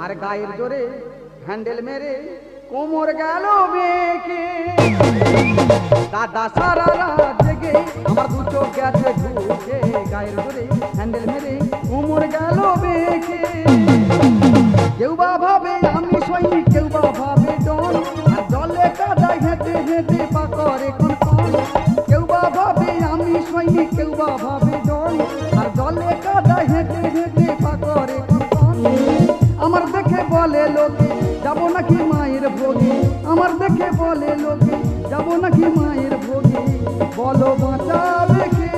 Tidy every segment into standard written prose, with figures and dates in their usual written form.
আর গায়ের জোরে হ্যান্ডেল মেরে কোমর গেল বেঁকে। দাদা সারা রাত জেগে আমার দু চোখ গেছে ঢুকে, গায়ের জোরে হ্যান্ডেল মেরে কোমর গেল বেঁকে। কেউ বা ভাবে আমি সৈনিক, কেউ বা ভাবে ডন, আর জলে কাদায় হেঁটে হেঁটে পা করে কনকন। কেউ বা ভাবে আমি সৈনিক, কেউ বা ভাবে ডন, আর জলে কাদায় হেঁটে হেঁটে পা করে কনকন। আমার দেখে বলে লোকে যাবো নাকি মায়ের ভোগে, আমার দেখে বলে লোকে যাবো নাকি মায়ের ভোগে, বলো বাঁচাবে কে?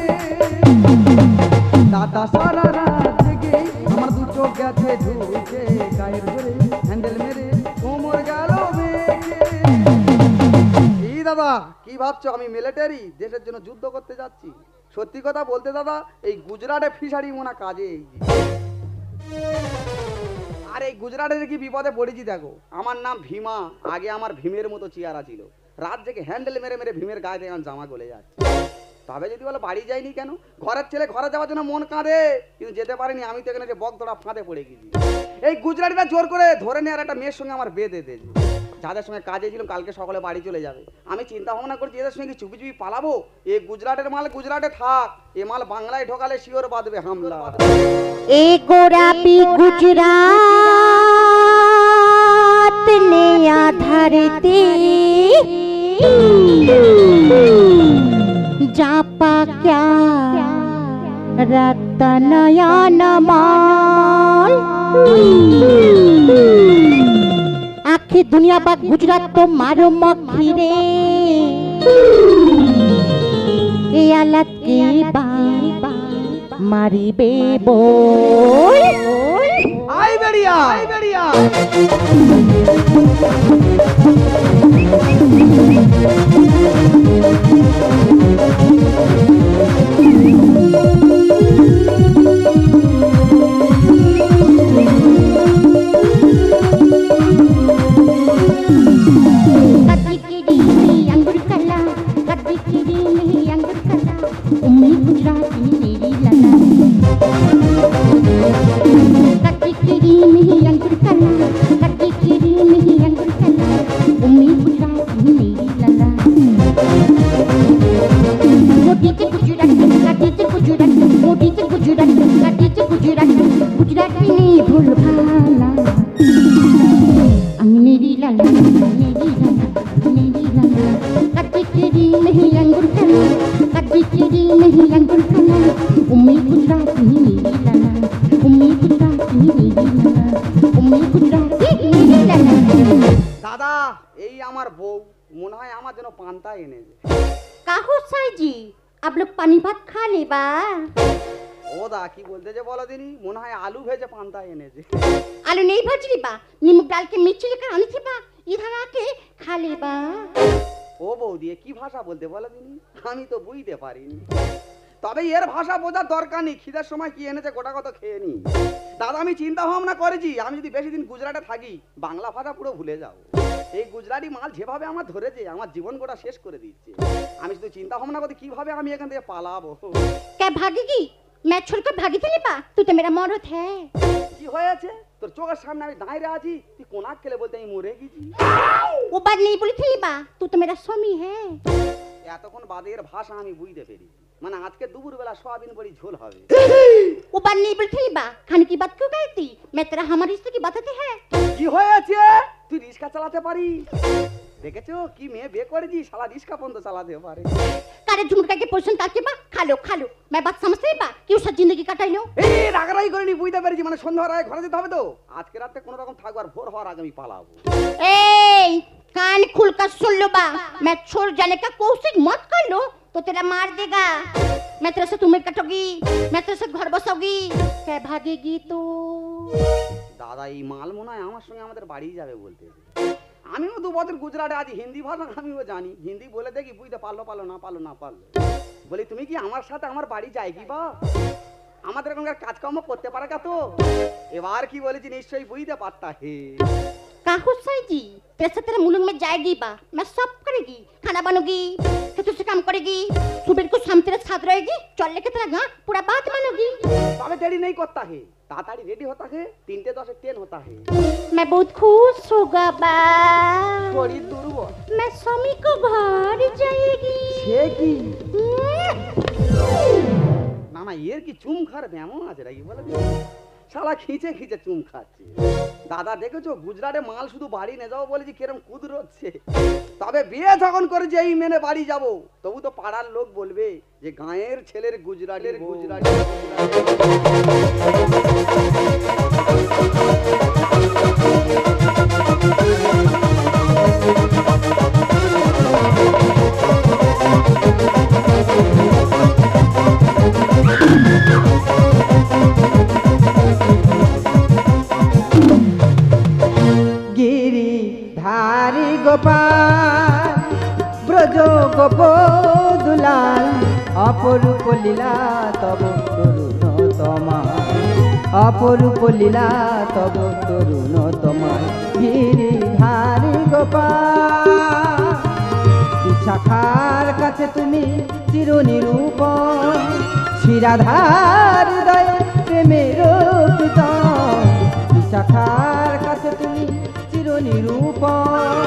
দাদা সারা রাত জেগে আমার দু চোখ গেছে ঢুকে, গায়ের ধরে হ্যান্ডেল মেরে কোমর গেল বেঁকে। কি দাদা কি ভাবছো আমি মিলিটারি দেশের জন্য যুদ্ধ করতে যাচ্ছি? সত্যি কথা বলতে দাদা এই গুজরাটে ফিশারি মোনা কাজে। আর এই গুজরাটের কি বিপদে পড়েছি দেখো। আমার নাম ভীমা, আগে আমার ভীমের মতো চেহারা ছিল, রাত জেগে হ্যান্ডেল মেরে মেরে ভীমের গায়ে থেকে জামা গলে যাচ্ছে। তবে যদি বলো বাড়ি যাইনি কেন, ঘরের ছেলে ঘরে যাওয়ার জন্য মন কাঁদে, কিন্তু যেতে পারিনি। আমি তো এখানে যে বকদড়া ফাঁদে পড়ে গেছি। এই গুজরাটিটা জোর করে ধরে নেওয়ার একটা মেয়ের সঙ্গে আমার বেঁধে দিয়েছে, যাদের সঙ্গে কাজে ছিলাম কালকে সকালে বাড়ি চলে যাবে। আমি চিন্তা ভাবনা করছি এদের সঙ্গে চুপি চুপি পালাবো। এই গুজরাটের মাল গুজরাটে থাক, এ মাল বাংলায় ঢোকালে শিওর বাঁধবে হামলা। এ গোরাপি গুজরাট নে আধারতে जापा क्या रतनयन माल। आखी दुनिया बा गुजरात तो मारो मखीरे, ए आलत की बाबा मारी बेबो। आई बढ़िया आई बढ़िया। दादा यही हमार बউ মনে হয় আমার জন্য পান্তা এনেছে। काहो साई जी आप लोग पानी भात खा ले बा? ও দা কি বলতে যে বলো দিনি, মনে হয় আলু ভেজে পান্তা এনেছে। आलू नहीं भजली बा, नींबू डाल के मिर्ची लेकर आनी थी बा, इधर आके खा ले बा। ও বৌদি কি ভাষা বলতে বলো দিনি, আমি তো বুঝতে পারিনি। তবে এর ভাষা বোঝার দরকার নেই, খিদের সময় কি এনেছে গোটা কত খেয়ে নি। দাদা আমি চিন্তা ভাবনা করেছি আমি যদি বেশি দিন গুজরাটে থাকি বাংলা ভাষা পুরো ভুলে যাবো। এই গুজরাটি মাল যেভাবে আমার ধরেছে আমার জীবন গোটা শেষ করে দিচ্ছে। আমি শুধু চিন্তা ভাবনা করতে কিভাবে আমি এখান থেকে পালাবো। क्या भागेगी? मैं छोड़कर भागी थी बा, तू तो मेरा मौत है। কি হয়েছে তোর চোখের সামনে আমি দাঁড়িয়ে আছি, তুই কোনাক খেলে বলতে আমি মরে গেছি। वो बात नहीं बोली थी बा, तू तो मेरा स्वामी है। এতক্ষণ বাদে এর ভাষা আমি বুঝতে পেরেছি, মানে আজকে দুপুর বেলা সোয়াবিন বড়ি ঝোল হবে। वो बात नहीं बोली थी बा, खाने की बात क्यों कहती? मैं तेरा हमारे रिश्ते की बात है। কি হয়েছে তুই রিক্সা চালাতে পারিস? দেখেছো কি মেয়ে বিয়ে করেছি, শালা রিক্সা পর্যন্ত চালাতে পারে। कारे झुमका के पोषण ताके बा, खा लो मैं बात समझते बा क्यों सब जिंदगी कटाई लो। এই রাগারাগি করে নি বুঝতে পেরেছি, মানে সন্ধ্যা হওয়ার আগে ঘরে যেতে হবে তো। আজকে রাতে কোনো রকম থাকবো আর ভোর হওয়ার আগে আমি পালাবো। ए कान खुल कर सुन लो बा, मैं छोड़ जाने का कोशिश मत कर लो तो तेरा मार देगा। मैं तेरे से तुम्हें कटोगी, मैं तेरे से घर बसाऊंगी, क्या भागेगी तू? দাদা এই মাল মনে হয় আমার সঙ্গে আমাদের বাড়ি যাবে বলতে। আমিও 2 বছর গুজরাটে আছি, হিন্দি ভাষা আমিও জানি, হিন্দি বলে দেখি বুঝতে পারলো না পারলো। বলি তুমি কি আমার সাথে আমার বাড়ি যাইকি বা? আমাদের এখানকার কাজকর্ম করতে পারে কা তো? এবার কি বলেছি নিশ্চয়ই বুঝতে পারতা হে। काहू साई जी तेरे से तेरे मुलुक में जाएगी बा, मैं सब करेगी, खाना बनोगी, खेतों से काम करेगी, सुबह को शाम तेरे साथ रहेगी, चल लेके तेरा गाँव पूरा बात मानोगी। তবে দেরি নেই করতা হে, ताड़ाताड़ी रेडी होता है, 3:10 ट्रेन होता है। मैं बहुत खुश होगा बा। थोड़ी दूर वो मैं स्वामी को घर जाएगी। छे की না না এর কি চুম খার ব্যামো আছে নাকি বলে শালা খিঁচে খিঁচে চুম খাচ্ছে। দাদা দেখেছো গুজরাটে মাল শুধু বাড়ি নিয়ে যাবো বলেছি কিরম কুদর হচ্ছে। তবে বিয়ে যখন করেছে এই মেনে বাড়ি যাব তবু তো পাড়ার লোক বলবে যে গাঁয়ের ছেলের গুজরাটের গুজরাটের गिरिधारी गोपाल ब्रज गोप दुलाल अपरूप लीला तब तरुण तमाय अपरूप लीला तब तरुण तमाय गिरिधारी गोपाल शाखार काছে তুমি চিরনিরূপণ শিরাধার হৃদয় প্রেমের পিতন শাখার কাছে তুমি চিরনিরূপণ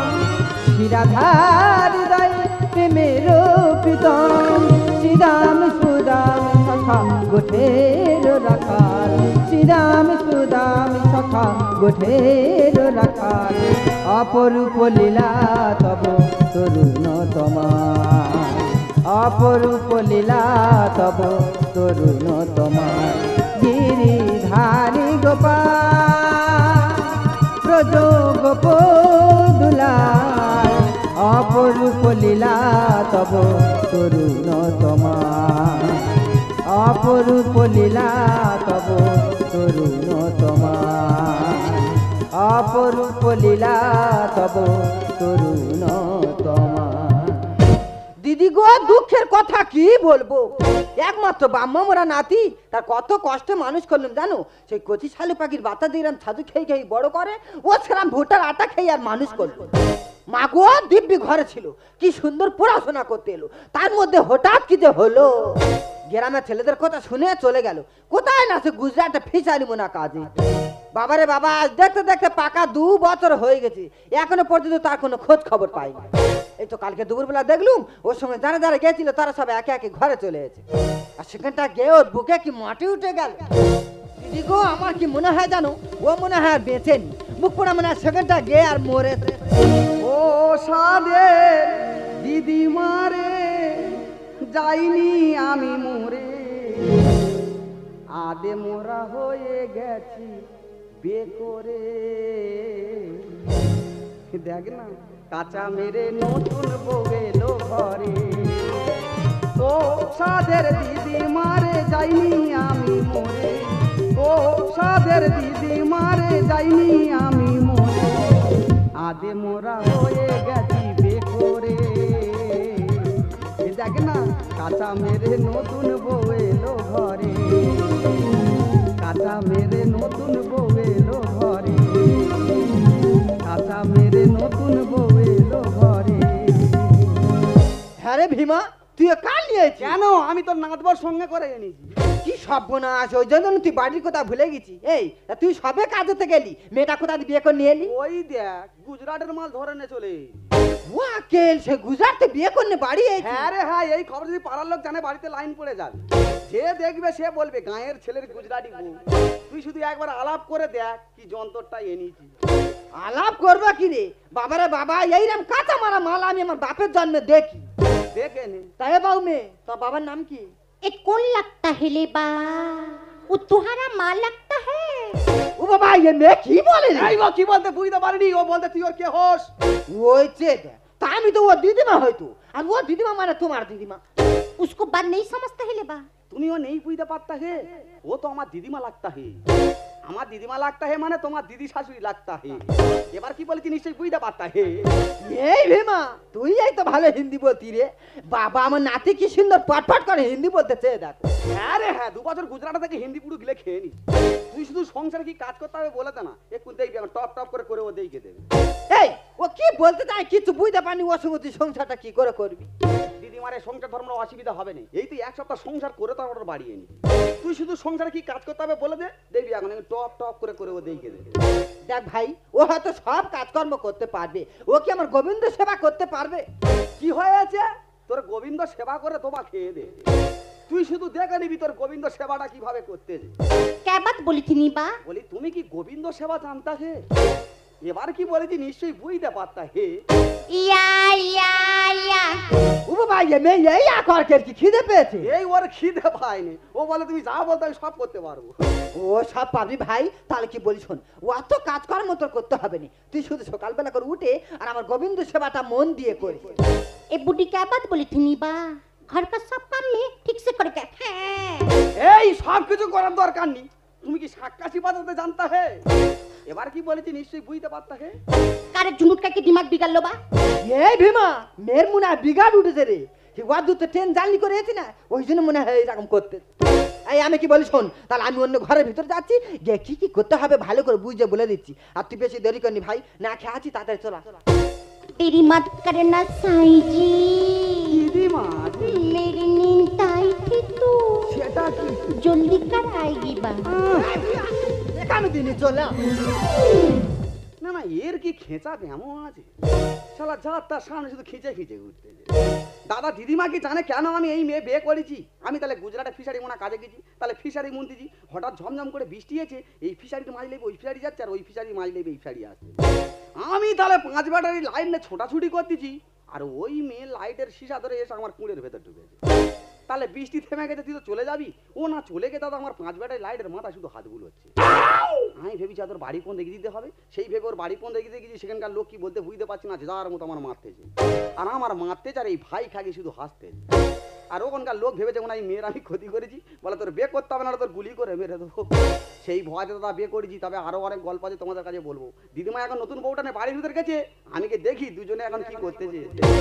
শিরাধার হৃদয় প্রেমের পিতন শ্রীরাম সুদাম সখা গোঠের রাখাল শ্রীরাম সুদাম সখা গোঠের রাখাল অপরূপ লীলা তব তরুণ তোমার অপরূপ লীলা তব তরুণ তোমার গিরিধারী গোপাল ব্রজ গোপ দুলাল অপরূপ লীলা তব তরুণ তোমার অপরূপ লীলা তব তরুণ তোমার অপরূপ লীলা তব তরুণ তোমার। দিদি গো দুঃখের কথা কি বলবো, একমাত্র বাম্মা মোরা নাতি তার কত কষ্টে মানুষ করলাম জানো। সেই কচি শালু পাখির বাতা দিলাম ছাদু খেয়ে খেয়ে বড় করে, ও সেরাম ভুটার আটা খেয়ে আর মানুষ করলো। মা গো দিব্যি ঘরে ছিল, কি সুন্দর পড়াশোনা করতে এলো, তার মধ্যে হঠাৎ কি যে হলো। গ্রামের ছেলেদের কথা শুনে চলে গেল, কোথায় না সে গুজরাটে ফিসালি মোনা কাজে। বাবারে বাবা আজ দেখতে দেখতে পাকা 2 বছর হয়ে গেছে, এখনো পর্যন্ত তার কোনো খোঁজ খবর পাইনি। এই তো কালকে দুপুরবেলা দেখলুম ওর সঙ্গে যারা যারা গেছিল তারা সব একে একে ঘরে চলে এসেছে। আর সেখানটা গিয়ে ওর বুকে কি মাটি উঠে গেল। দিদি গো আমার কি মনে হয় জানো, ও মনে হয় বেঁচেনি, মুখ পোড়া মনে হয় সেখানটা গিয়ে আর মরে। ও সাদে দিদি মারে যাইনি আমি মরে, আদে মোরা হয়ে গেছি বেকরে। দেখ না কাঁচা মেরে নতুন বউ এলো ঘরে। ও সাদের দিদি মারে যাইনি আমি মরে, ও সাদের দিদি মারে যাইনি আমি মরে, আদে মোরা হয়ে গেছি বেকরে। দেখ না কাঁচা মেরে নতুন বউ এলো ঘরে, কাঁচা মেরে নতুন বউ এলো ঘরে, কাঁচা মেরে নতুন বউ এলো ঘরে। হ্যাঁ রে ভীমা তুই কাল নিয়েছিস কেন? আমি তো নাচবার সঙ্গে করে এনেছি। কি সর্বনাশ, ওই জন্য তুই বাড়ির কথা ভুলে গেছি। এই তা তুই সবে কাজেতে গেলি, মেয়েটা কোথা দিয়ে বিয়ে করে নিয়ে এলি? ওই দেখ গুজরাটের মাল ধরে নে চলে। ওয়াকেল সে গুজরাটে বিয়ে করনে বাড়ি এসেছে। হ্যাঁ রে হ্যাঁ, এই খবর যদি পাড়ার লোক জানে বাড়িতে লাইন পড়ে যাবে। যে দেখবে সে বলবে গাঁয়ের ছেলের গুজরাটি বউ। তুই শুধু একবার আলাপ করে দেখ কি যন্ত্রটা এনেছি। আলাপ করবা কি রে বাবারে বাবা, এইরকম কাঁচা মারা মাল আমি আমার বাপের জন্মে দেখি। দেখে নে। তাই বাবু মেয়ে তোর বাবার নাম কি? ये कौन लगता है ले बा? वो तुम्हारा माँ लगता है। ও বাবা এই মেয়ে কি বলে রে? এই ও কি বলতে বুঝতে পারিনি, ও বলতে তুই ওর কে হোস। ওই চেয়ে দেখ, তা আমি তো ও দিদিমা হয়তো, আর ও দিদিমা মানে তোমার দিদিমা। उसको बात नहीं समझते है ले बा। তুমিও নেই বুঝতে পারতা হে, ও তো আমার দিদিমা লাগতা হে। আমার দিদিমা লাগতা হে মানে তোমার দিদি শাশুড়ি লাগতা হে। এবার কি বলেছি নিশ্চয়ই বুঝতে পারতা হে। এই ভীমা তুই এই তো ভালো হিন্দি বলতি রে বাবা, আমার নাতি কি সুন্দর পটপট করে হিন্দি বলতে চেয়ে দেখ। হ্যাঁ রে হ্যাঁ, 2 বছর গুজরাট থেকে হিন্দি পুরো গিলে খেয়ে নি। তুই শুধু সংসারে কি কাজ করতে হবে বলে দে না, একটু দেখবি আমার টপ টপ করে ও দেখে দেবে। এই ও কি বলতে চায় কিছু বুঝতে পারিনি, ওর সঙ্গে তুই সংসারটা কি করে করবি? দিদি দিদিমারে সংসার ধর্ম অসুবিধা হবে না, এই তুই এক সপ্তাহ সংসার করে তো আমার বাড়ি এনে তুই শুধু সংসারে কি কাজ করতে হবে বলে দে, দেখবি এখন টপ টপ করে করে ও দেখে দে। দেখ ভাই, ও হয়তো সব কাজকর্ম করতে পারবে, ও কি আমার গোবিন্দ সেবা করতে পারবে? কি হয়েছে তোর গোবিন্দ সেবা করে তোমা খেয়ে দে, তুই শুধু দেখে নিবি তোর গোবিন্দ সেবাটা কিভাবে করতে। क्या बात बोली थी नीबा? বলি তুমি কি গোবিন্দ সেবা জানতা হে? এবার কি বলেছি নিশ্চয়ই বুঝতে পারতা হে। या या या ও বাবা, এ মেয়ে এই আকর কে কি খিদে পেয়েছে? এই ওর খিদে পায়নি, ও বলে তুমি যা বলতে আমি সব করতে পারবো। ও সব পারবি ভাই, তাহলে কি বলি শোন, ও অত কাজকর্ম তোর করতে হবে না, তুই শুধু সকালবেলা করে উঠে আর আমার গোবিন্দ সেবাটা মন দিয়ে করিস। ए बुढ़ी क्या बात बोली थी नीबा? घर का सब काम में ठीक से करके हैं। এই সব কিছু করার দরকার নেই, তুমি কি শাক্কাশি বাজাতে জানতা হে? এবার কি বলেছি নিশ্চয়ই বুঝতে পারতা হে। कारे झुनुट का के दिमाग बिगड़ लो बा। এই ভীমা, মেয়ের মনে হয় বিগাড় উঠেছে রে, ওয়াদু তো ট্রেন জার্নি করে এসেছি না, ওই জন্য মনে হয় এরকম করতে। এই আমি কি বলি শোন, তাহলে আমি অন্য ঘরের ভিতর যাচ্ছি, গিয়ে কি কি করতে হবে ভালো করে বুঝে বলে দিচ্ছি, আর তুই বেশি দেরি করনি ভাই, না খেয়ে আছি তাড়াতাড়ি চলা। तेरी मत करना साईं जी, দিদিমা मेरी नींद आई थी तो সেটা কি? जल्दी कर आएगी बा। এখানে দিনই চলে আয়। না না এর কি খেঁচা কেমন আছে, শালা যা তার সামনে শুধু খিচে খিচে ঘুরতে। দাদা দিদিমা কি জানে কেন আমি এই মেয়ে বিয়ে করেছি? আমি তাহলে গুজরাটে ফিশারি মোনা কাজে গেছি, তাহলে ফিশারি মন্ত্রী হঠাৎ ঝমঝম করে বৃষ্টি হয়েছে, এই ফিশারিতে মাছ লেবে ওই ফিশারি যাচ্ছে, আর ওই ফিশারি মাছ লেবে এই ফিশারি আসছে। আমি তাহলে 5 ব্যাটারি লাইট নিয়ে ছোটাছুটি করতেছি, আর ওই মেয়ে লাইটের সীসা ধরে এসে আমার কুঁড়ের ভেতর ঢুকেছে। তাহলে বৃষ্টি থেমে গেছে, তুই তো চলে যাবি। ও না চলে গেছে, দাদা আমার 5 ব্যাটারি লাইটের মাথা শুধু হাতগুলো হচ্ছে। আমি ভেবেছি তোর বাড়ি কোন দেখে দিতে হবে, সেই ভেবে ওর বাড়ি কোন দেখে দিয়ে গেছি, সেখানকার লোক কি বলতে বুঝতে পারছি না, যার মতো আমার মারতেছে, আর আমার মারতেছে, আর এই ভাই খাগে শুধু হাসতে। আর ওখানকার লোক ভেবেছে মনে হয় এই মেয়ের আমি ক্ষতি করেছি, বলে তোর বিয়ে করতে হবে না, তোর গুলি করে মেরে দেবো। সেই ভয়তে দাদা বিয়ে করেছি। তবে আরো অনেক গল্প আছে তোমাদের কাছে বলবো। দিদিমা এখন নতুন বউটা নিয়ে বাড়ির ভিতর গেছে, আমি কি দেখি দুজনে এখন কি করতেছে।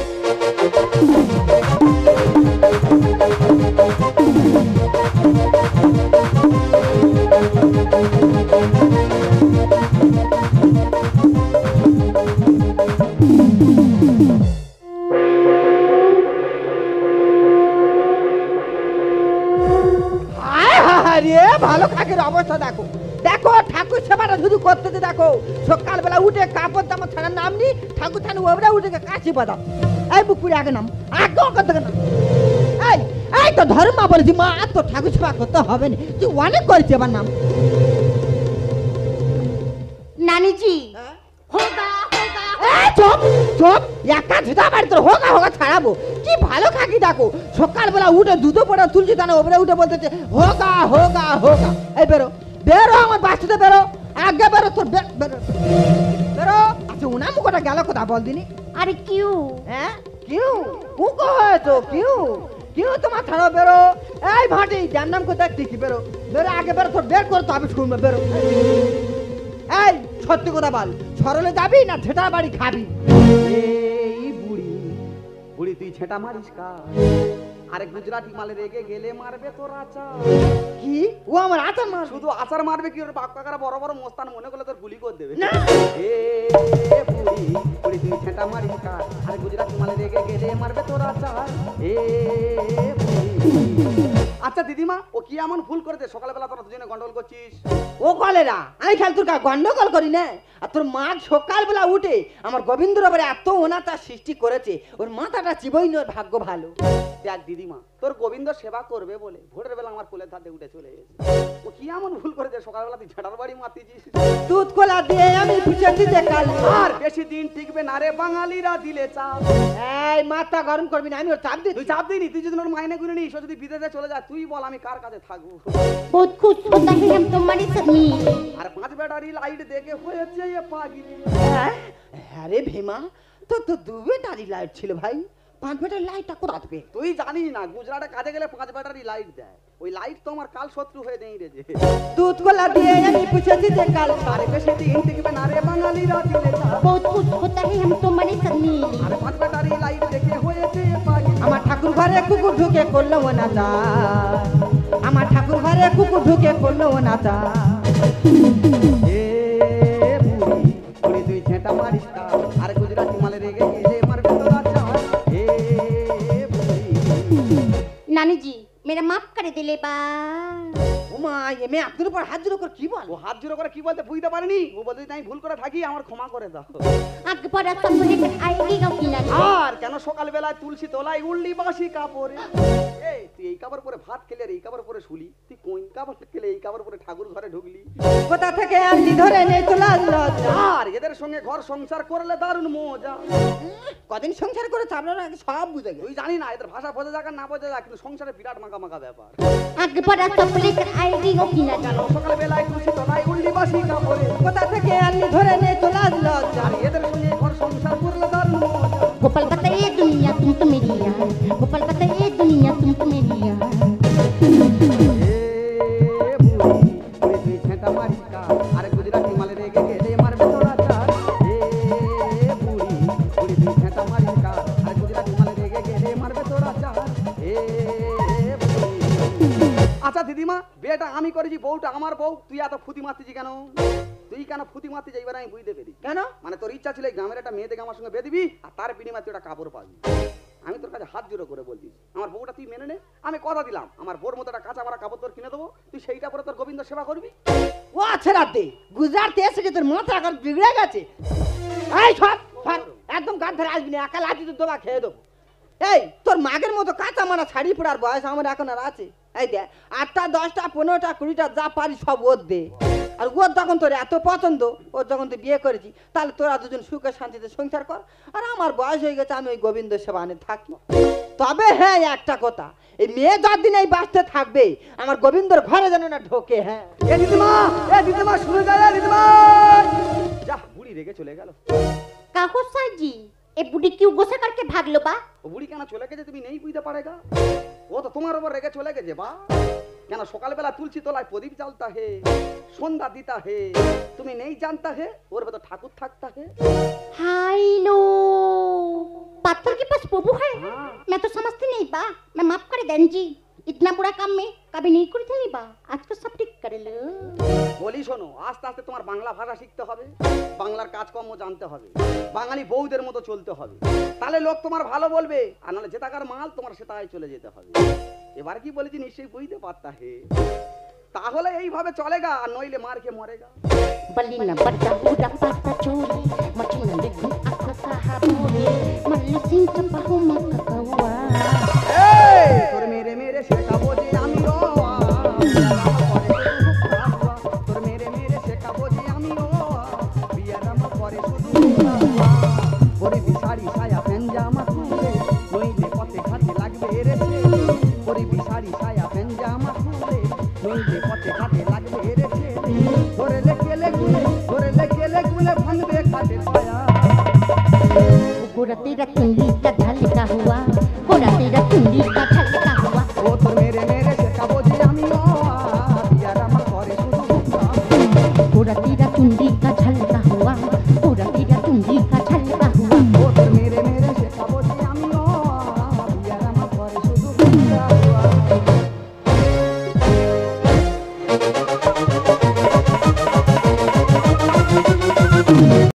ভালো কাকের অবস্থা দেখো, দেখো ঠাকুর সেবাটা শুধু করতেছে, দেখো সকালবেলা উঠে কাপড় জামা ছাড়ার নাম নি, ঠাকুর ছাড়া ওবরা উঠে কাশি বাদাম। এই বুকুরে আগে নাম, আগে করতে না। এই এই তো ধর্মা বলেছি মা, তো ঠাকুর সেবা করতে হবে না, তুই অনেক করেছি এবার নাম। नानी जी होगा होगा এই চুপ চুপ, একা ঝুটা বাড়ি তোর হোগা হোগা ছাড়াবো। কি ভালো খাকি দেখো, সকালবেলা উঠে দুধ পড়া তুলছি তানে ওপরে উঠে বলতেছে হোগা হোগা হোগা। এই বেরো বেরো, আমার বাচ্চাটা বেরো, আগে বেরো তোর বেরো বেরো। আচ্ছা উনা মুখটা গেল কোথা বল দিনি? अरे क्यों? হ্যাঁ কিউ মুখো হয়েছো কিউ কিউ তোমার ছাড়ো বেরো। এই ভাটি যার নাম কোথায় দেখি বেরো বেরো, আগে বেরো তোর বের করতে হবে শুনবে বেরো। এই সত্যি কথা বল, সরলে যাবি না ঝেটা বাড়ি খাবি? এই বুড়ি বুড়ি তুই ছেটা মারিস কা? আরে গুজরাটি মালে রেগে গেলে মারবে তোর আচার। কি ও আমার আচার মার? শুধু আচার মারবে কি, ওর বাপ কাকারা বড় বড় মোস্তান মনে করলে তোর গুলি করে দেবে। না। এ বুড়ি বুড়ি তুই ছেটা মারিস কা? আরে গুজরাটি মালে রেগে গেলে মারবে তোর আচার। এ বুড়ি। আচ্ছা দিদিমা ও কি এমন ভুল করেছে সকালবেলা তোরা দুজনে গন্ডগোল করছিস? ও কলেরা আমি খেল তোর গন্ডগোল করি না। আর তোর মা সকালবেলা উঠে আমার গোবিন্দর ওপরে এত অনাচার সৃষ্টি করেছে, ওর মাথাটা চিবই নয়, ভাগ্য ভালো। দেখ দিদিমা তোর গোবিন্দ সেবা করবে বলে ভোরের বেলা আমার কোলের ধারে উঠে চলে গেছে। ও কি এমন ভুল করেছে সকালবেলা তুই ঝাঁটার বাড়ি মারতেছিস? দুধ কলা দিয়ে আমি পিছিয়ে দিতে কাল আর বেশি দিন টিকবে না রে বাঙালিরা দিলে চাপ। এই মাথা গরম করবি না, আমি ওর চাপ দিই। তুই চাপ দিনি, তুই যদি ওর মাইনে গুনে নিস, ও যদি বিদেশে চলে যায় তুই বল আমি কার কাছে থাকবো? बहुत खुश होता है हम तुम्हारी सदमी। আর 5 ব্যাটারি লাইট দেখে হয়েছে এ পাগলি। আরে ভীমা তো তো 2 ব্যাটারি লাইট ছিল ভাই, 5 ব্যাটারি লাইটটা কোথা থেকে? তুই জানিস না গুজরাটে কাজে গেলে 5 ব্যাটারি লাইট দেয়, ওই লাইট তো আমার কাল শত্রু হয়ে নেই রে। দুধ কলা দিয়ে আমি পিছিয়ে দিতে কাল আরে বেশি দিন টিকবে না রে বাঙালিরা দিলে চাপ। बहुत खुश होता है हम तुम्हारी सदमी। আরে 5 ব্যাটারি লাইট দেখে হয়েছে এ পাগলি। আমার ঠাকুর ঘরে কুকুর ঢুকে করলো না তা, আমার ঠাকুর ঘরে কুকুর ঢুকে করলো না তা। এ বুড়ি বুড়ি তুই ঝেঁটা মারিস কা? আর গুজরাটি মালে রেগে গেলে মারবে তোর আচার। এ বুড়ি रानी जी मेरा माफ कर दिले बा। ওমা এ মেয়ে আপনার উপর হাত জোড়ো করে কি বল? ও হাত জোড়ো করে কি বলতে বুঝতে পারিনি, ও বলতে আমি ভুল করে থাকি আমার ক্ষমা করে দাও। आगे पर सब लेकर आएगी गाँव की नानी। আর কেন সকালবেলায় তুলসী তলায় উল্লি বাসি কাপড়ে, এই তুই এই কাপড় পরে ভাত খেলে আর এই কাপড় পরে শুলি, তুই কোন কাপড় খেলে এই কাপড় পরে ঠাকুর ঘরে ঢুকলি? কোথা থেকে আনলি ধরে নে তো লজ্জা। আর এদের সঙ্গে ঘর সংসার করলে দারুণ মজা। কদিন সংসার করে আপনারা আগে সব বুঝে গেছে। তুই জানি না এদের ভাষা বোঝা যাক আর না বোঝা যাক, কিন্তু সংসারে বিরাট মাকা মাকা ব্যাপার। आगे पर सब लेकर आएगी गाँव की नानी। কেন সকালবেলায় তুলসী তলায় উল্লি বাসি কাপড়ে, কোথা থেকে আনলি ধরে নে তো লজ্জা। আর এদের সঙ্গে ঘর সংসার করলে দারুণ মজা। गोपाल बताइए दुनिया तुम तो मेरी यार, गोपाल बताइए दुनिया तुम तो मेरी यार। তুই ছেঁটা মারিকা আরে গুজরাটি মালে রেগে গেলে মারবে তোরা চার। বুড়ি বুড়ি তুই ছেঁটা মারিকা আরে গুজরাটি মালে রেগে গেলে মারবে তোরা চার। আচ্ছা দিদিমা, বিয়েটা আমি করেছি, বউটা আমার বউ, তুই এত ফুটি মারতেছি কেন? তুই কেন ফুটি মারতে যাইবার আমি বুঝতে পেরি কেন? মানে তোর ইচ্ছা ছিল এই গ্রামের একটা মেয়ে থেকে আমার সঙ্গে বেঁধবি আর তার বিনিময়ে তুই একটা কাপড় পাবি। আমি তোর কাছে হাত জোড়ো করে বলছি আমার বউটা তুই মেনে নে, আমি কথা দিলাম আমার বউর মতো একটা কাঁচা মারা কাপড় তোর কিনে দেবো, তুই সেইটা পরে তোর গোবিন্দ সেবা করবি। ও ছেড়া দে, গুজরাট এসে কি তোর মাথা এখন বিগড়ে গেছে? এই সব সব একদম গান ধরে আসবি না, একা লাঠি তো দোবা খেয়ে দেবো। এই তোর মাগের মতো কাঁচা মারা শাড়ি পরার বয়স আমার এখন আর আছে? এই দে 8টা 10টা 15টা 20টা যা পারি সব ওর দে। আর ওর যখন তোর এত পছন্দ, ওর যখন তুই বিয়ে করেছি, তাহলে তোরা দুজন সুখে শান্তিতে সংসার কর। আর আমার বয়স হয়ে গেছে, আমি ওই গোবিন্দ সেবা আনে থাকি। তবে হ্যাঁ একটা কথা, এই মেয়ে যতদিন এই বাঁচতে থাকবে আমার গোবিন্দর ঘরে যেন না ঢোকে। হ্যাঁ এ দিদিমা শুনে যা দিদিমা। যা বুড়ি রেগে চলে গেল। काहो साई जी ए बुढ़ी क्यों गुस्सा करके भाग लो बा? ও বুড়ি কেন চলে গেছে তুমি নেই বুঝতে পারেগা? ও তো তোমার উপর রেগে চলে গেছে বা। কেন সকালবেলা তুলসী তলায় প্রদীপ জ্বালতা হে, সন্ধ্যা দিতা হে, তুমি নেই জানতা হে ওর ভেতর ঠাকুর থাকতা হে। हाय लो पत्थर के पास प्रभु है। हाँ। मैं तो समझती नहीं बा, मैं माफ कर दें जी, इतना बुरा काम में कभी नहीं करी थी बा, आज तो सब ठीक कर लो। বলি শোনো, আস্তে আস্তে তোমার বাংলা ভাষা শিখতে হবে, বাংলার কাজকর্ম জানতে হবে, বাঙালি বউদের মতো চলতে হবে, তাহলে লোক তোমার ভালো বলবে, আর নাহলে যেটাকার মাল তোমার সেটাই চলে যেতে হবে। এবার কি বলেছি নিশ্চয়ই বুঝতে পারতা হে। তাহলে এইভাবে চলেগা, আর নইলে মার খেয়ে মরেগা। बली न बड़ा बूढ़ा पाता चोरी मचुना देखूं आँखों साहबोरे मल्लू सिंह चंपाहू मक्का कौआ। তোর মেরে মেরে শেখাবো যে আমি তোর মেরে মেরে শেখাবো যে আমি বিয়ারাম করে শুধু ওরে বিশারি ছায়া পেঞ্জামা খুলে নইলে পথে ঘাটে লাগবে রে ছেলে। ওরে বিশারি ছায়া পেঞ্জামা খুলে নইলে পথে ঘাটে লাগবে রে ছেলে। ধরে লেকে গুলে ভাঙবে ঘাটে ছায়া। गोरा तेरा कुंडली का ढाल का हुआ